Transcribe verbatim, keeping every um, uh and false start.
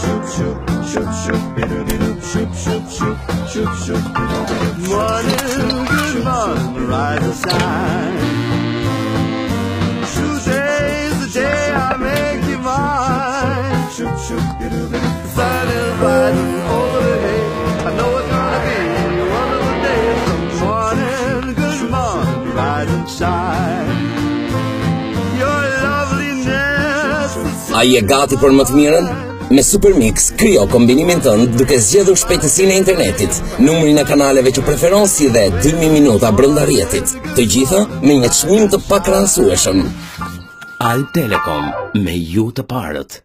Morning, good morning, rise and shine. Today's the day I make you mine. Sun is rising over the hay. I know it's gonna be one of the days. Morning, good morning, rise and shine. Your loveliness is so. A je gati për më të mirën? Me Supermix, kryo kombinimin tënd duke zgjedhur shpejtësinë e internetit, numrin e kanaleve që preferon si dhe dy mijë minuta brenda rrjetit. Të gjitha me një çmim të pakrahasueshëm. Al Telecom, me ju të parët.